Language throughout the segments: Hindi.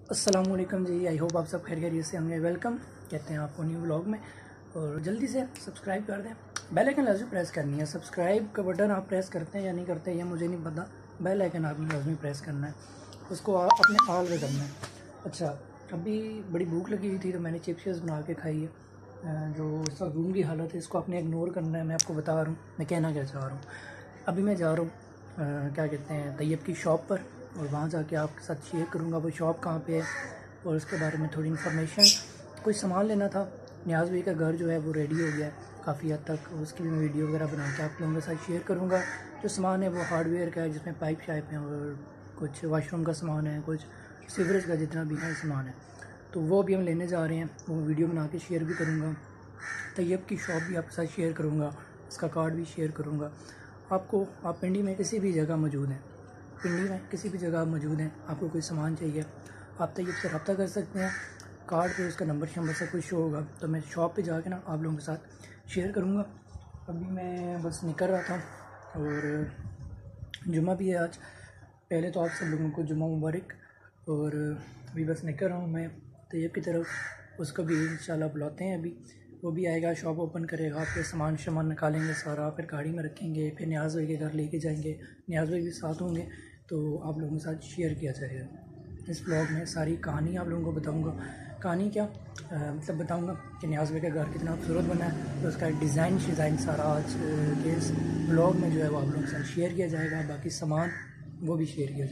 अस्सलाम वालेकुम जी। आई होप आप सब खैरियत से होंगे। वेलकम कहते हैं आपको न्यू व्लॉग में। और जल्दी से सब्सक्राइब कर दें, बेल आइकन लाजमी प्रेस करनी है। सब्सक्राइब का बटन आप प्रेस करते हैं या नहीं करते ये मुझे नहीं पता। बेल आइकन आपने लाजमी प्रेस करना है, उसको आप अपने हाल में करना है। अच्छा, अभी बड़ी भूख लगी हुई थी तो मैंने चिप्स बना के खाई है। जो इस वक्त रूम की हालत है इसको आपने इग्नोर करना है। मैं आपको बता रहा हूँ मैं कहना क्या चाह रहा हूँ। अभी मैं जा रहा हूँ क्या कहते हैं तैयब की शॉप पर, और वहाँ जाके आपके साथ शेयर करूँगा वो शॉप कहाँ पे है और उसके बारे में थोड़ी इन्फॉर्मेशन। कुछ सामान लेना था। नियाज़ भाई का घर जो है वो रेडी हो गया है काफ़ी हद तक, उसकी भी मैं वीडियो वगैरह बना के आप लोगों के साथ शेयर करूँगा। जो सामान है वो हार्डवेयर का है, जिसमें पाइप शाइप हैं और कुछ वाशरूम का सामान है, कुछ सीवरेज का जितना भी है सामान है, तो वो भी हम लेने जा रहे हैं। वो वीडियो बना के शेयर भी करूँगा। तैयब की शॉप भी आपके साथ शेयर करूँगा, उसका कार्ड भी शेयर करूँगा आपको। आप पिंडी में किसी भी जगह मौजूद हैं, पिंडी में किसी भी जगह मौजूद हैं, आपको कोई सामान चाहिए आप तैयब से रब्ता कर सकते हैं। कार्ड पे उसका नंबर सब कुछ शो होगा, तो मैं शॉप पे जाके ना आप लोगों के साथ शेयर करूँगा। अभी मैं बस निकल रहा था और जुम्मा भी है आज। पहले तो आप सब लोगों को जुम्मा मुबारक। और अभी बस निकल रहा हूँ मैं तैयब की तरफ, उसको भी इंशाल्लाह बुलाते हैं। अभी वो भी आएगा, शॉप ओपन करेगा, फिर सामान निकालेंगे सारा, फिर गाड़ी में रखेंगे, फिर नियाज़ भाई के घर लेके जाएंगे। नियाज़ भाई भी साथ होंगे तो आप लोगों के साथ शेयर किया जाएगा। इस ब्लॉग में सारी कहानी आप लोगों को बताऊंगा। कहानी क्या मतलब बताऊंगा कि नियाज़ भाई का घर कितना खूबसूरत बना है, तो उसका डिज़ाइन सारा आज के इस ब्लॉग में जो है वो आप लोगों के साथ शेयर किया जाएगा। बाकी सामान वो भी शेयर किया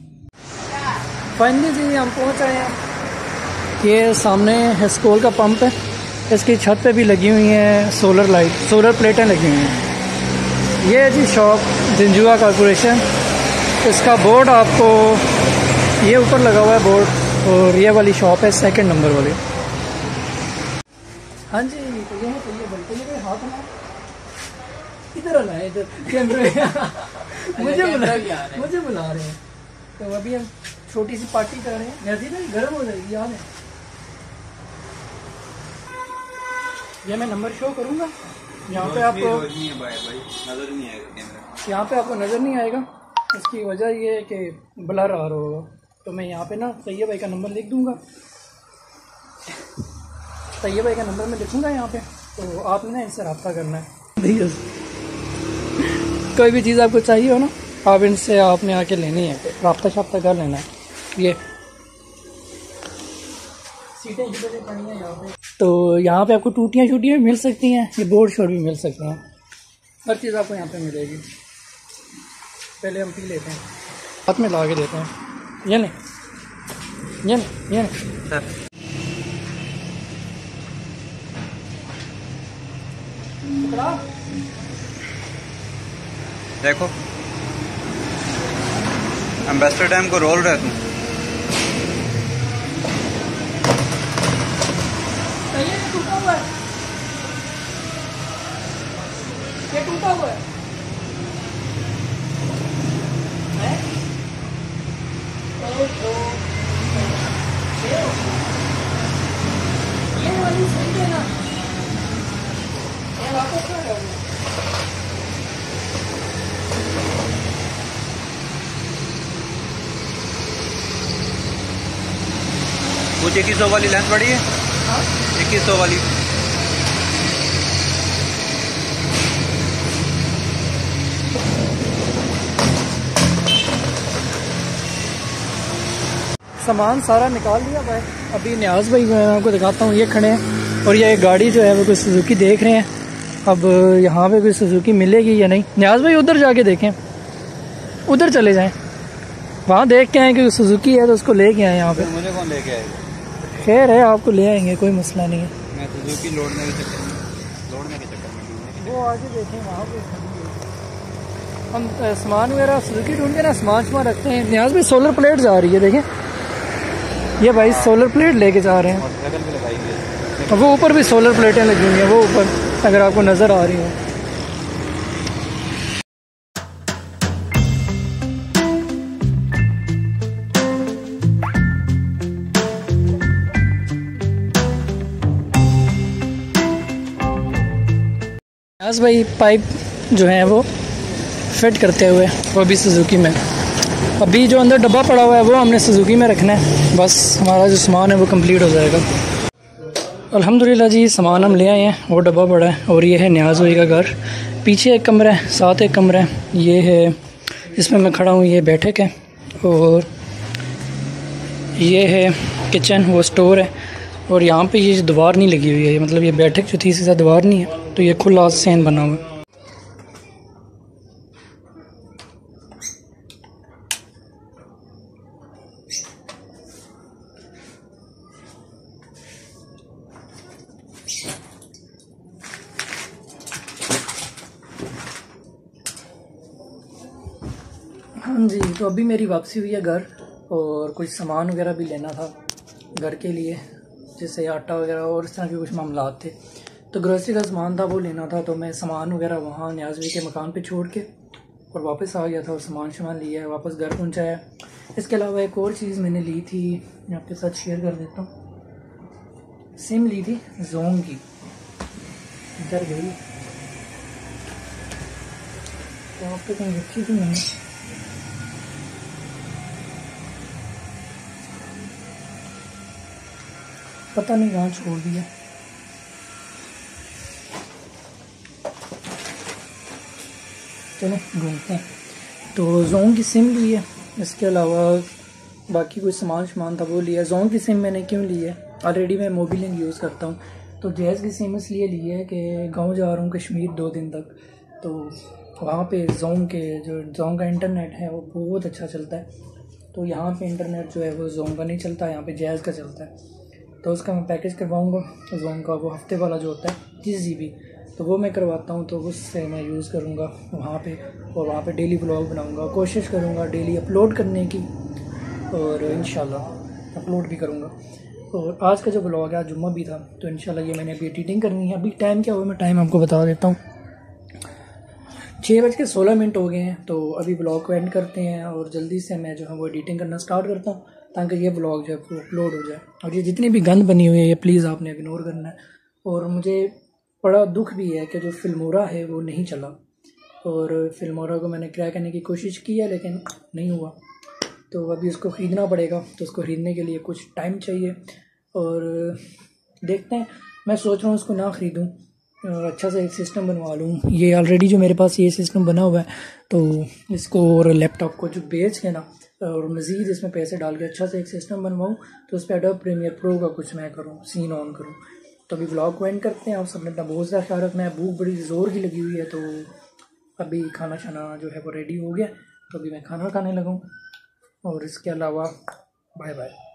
जाएगा। फाइनली जी हम पहुँच आए हैं। ये सामने हेस्कोल का पंप है, इसकी छत पे भी लगी हुई हैं सोलर प्लेटें लगी हुई हैं। ये है जी शॉप जिंजुआ कॉर्पोरेशन। इसका बोर्ड आपको ये ऊपर लगा हुआ है बोर्ड, और ये वाली शॉप है 2 नंबर वाली। हाँ जी, तो ये है तो ये बोलते हैं कोई हाथ में इधर लाए इधर कैमरा मुझे बुला रहे हैं। तो अभी हम छोटी सी पार्टी कर रहे हैं, जैसी ना गर्म हो जाएगी याद है। ये मैं नंबर शो करूंगा, यहाँ पे आपको नजर नहीं आएगा कैमरा, यहाँ पे आपको नज़र नहीं आएगा। इसकी वजह ये है कि ब्लर आ रहा होगा, तो मैं यहाँ पे ना तैयब भाई का नंबर लिख दूंगा। तैयब भाई का नंबर मैं लिखूंगा यहाँ पे, तो आपने ना इनसे रब्ता करना है। कोई भी चीज़ आपको चाहिए हो ना, आप इनसे आपने आके लेनी है, रब्ता कर लेना है। ये सीटें इधर पड़ी हैं यहाँ पे, तो यहाँ पे आपको टूटियाँ भी मिल सकती हैं, ये बोर्ड शोर्ड भी मिल सकते हैं, हर चीज़ आपको यहाँ पे मिलेगी। पहले हम पी लेते हैं, हाथ में ला के देते हैं। ये नहीं सर, देखो एम्बेसडर डैम को रोल रहा है तू। ये टूटा हुआ है ये वाली सही है ना, ये वापस क्या है कुछ 2100 वाली लेंथ बड़ी है। 2100 वाली सामान सारा निकाल लिया भाई। अभी नियाज़ भाई मैं आपको दिखाता हूँ, ये खड़े हैं और ये गाड़ी जो है वो कोई सुजुकी देख रहे हैं। अब यहाँ पे कोई सुजुकी मिलेगी या नहीं, नियाज़ भाई उधर जाके देखें, उधर चले जाएं, वहाँ देख के आए कि सुजुकी है तो उसको लेके आए यहाँ पे। मुझे कौन लेके आएगा? खैर है, आपको ले आएंगे, कोई मसला नहीं है। मैं सुजुकी लोडने के चक्कर में वो आगे देखें वहाँ पे हम सामान वगैरह सुजुकी ढूंढ के ना सामान रखते हैं। नियाज़ भाई सोलर प्लेट जा रही है, देखें ये भाई सोलर प्लेट लेके जा रहे हैं। वो ऊपर भी सोलर प्लेटें लगी हुई हैं, वो ऊपर अगर आपको नज़र आ रही हो। भाई पाइप जो है वो फिट करते हुए, वो भी सुजुकी में अभी जो अंदर डब्बा पड़ा हुआ है वो हमने सुजुकी में रखना है, बस हमारा जो सामान है वो कंप्लीट हो जाएगा। अल्हम्दुलिल्लाह जी, सामान हम ले आए हैं, वो डब्बा पड़ा है। और ये है न्याज़ भाई का घर, पीछे एक कमरा है, साथ एक कमरा है, ये है इसमें मैं खड़ा हूँ, ये बैठक है। और ये है किचन, वो स्टोर है। और यहाँ पे ये दीवार नहीं लगी हुई है, मतलब ये बैठक जो थी इसके साथ दीवार नहीं है, तो ये खुला सहन बना हुआ है। हाँ जी, तो अभी मेरी वापसी हुई है घर, और कुछ सामान वगैरह भी लेना था घर के लिए, जैसे आटा वगैरह और इस तरह के कुछ मामलात थे। तो ग्रोसरी का सामान था, वो लेना था। तो मैं सामान वगैरह वहाँ न्याज़वी के मकान पे छोड़ के और वापस आ गया था, और सामान लिया है, वापस घर पहुँचाया। इसके अलावा एक और चीज़ मैंने ली थी, मैं आपके साथ शेयर कर देता हूँ। सिम ली थी जोंग की, इधर गई तो आप पे कहीं रखी थी मैंने, पता नहीं कहाँ छोड़ दिया। चलो घूमते हैं। तो जोंग की सिम ली है, इसके अलावा बाकी कुछ सामान था वो लिया। जोंग की सिम मैंने क्यों ली है, ऑलरेडी मैं मोबिलिंग यूज़ करता हूँ। तो जैज़ की सिम इसलिए ली है कि गांव जा रहा हूँ कश्मीर 2 दिन तक, तो वहाँ पे जोंग का इंटरनेट है वो बहुत अच्छा चलता है। तो यहाँ पे इंटरनेट जो है वो जोंग का नहीं चलता, यहाँ पे जैज़ का चलता है। तो उसका मैं पैकेज करवाऊँगा जोंग का, वो हफ्ते वाला जो होता है 30 GB, तो वो मैं करवाता हूँ। तो उससे मैं यूज़ करूँगा वहाँ पे, और वहाँ पे डेली व्लॉग बनाऊँगा, कोशिश करूँगा डेली अपलोड करने की, और इंशाल्लाह अपलोड भी करूँगा। और आज का जो व्लॉग है, आज जुम्मा भी था, तो इंशाल्लाह ये मैंने अभी एडिटिंग करनी है। अभी टाइम क्या हुआ, मैं टाइम आपको बता देता हूँ, 6:16 हो गए हैं। तो अभी व्लॉग को एंड करते हैं, और जल्दी से मैं जो है वो एडिटिंग करना स्टार्ट करता हूँ, ताकि ये व्लॉग जो है वो अपलोड हो जाए। और ये जितनी भी गंद बनी हुई है ये प्लीज़ आपने इग्नोर करना है। और मुझे बड़ा दुख भी है कि जो फिल्मोरा है वो नहीं चला, और फिल्मोरा को मैंने क्रैक करने की कोशिश की है लेकिन नहीं हुआ। तो अभी उसको ख़रीदना पड़ेगा, तो उसको ख़रीदने के लिए कुछ टाइम चाहिए, और देखते हैं। मैं सोच रहा हूँ उसको ना ख़रीदूँ, अच्छा सा एक सिस्टम बनवा लूँ। ये ऑलरेडी जो मेरे पास ये सिस्टम बना हुआ है, तो इसको और लैपटॉप को जो बेच के ना, और मज़ीद इसमें पैसे डाल के अच्छा सा एक सिस्टम बनवाऊँ, तो उस पर एडोब प्रीमियर प्रो का कुछ मैं करूँ, सीन ऑन करूँ। तो अभी व्लॉग को एंड करते हैं। आप सबने अपना बहुत ज़्यादा ख्याल रखना है। भूख बड़ी ज़ोर की लगी हुई है, तो अभी खाना शाना जो है वो रेडी हो गया, तो अभी मैं खाना खाने लगूँ। और इसके अलावा बाय बाय।